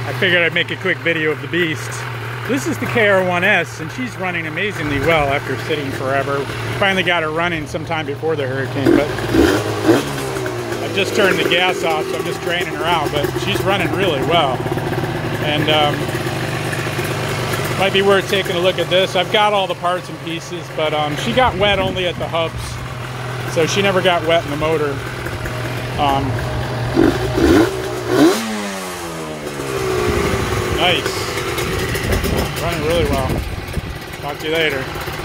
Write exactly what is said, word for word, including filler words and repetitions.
I figured I'd make a quick video of the beast. This is the K R one S, and she's running amazingly well after sitting forever. Finally got her running sometime before the hurricane, but I've just turned the gas off, so I'm just draining her out, but she's running really well. And um, might be worth taking a look at this. I've got all the parts and pieces, but um, she got wet only at the hubs, so she never got wet in the motor. Um, nice. Running really well. Talk to you later.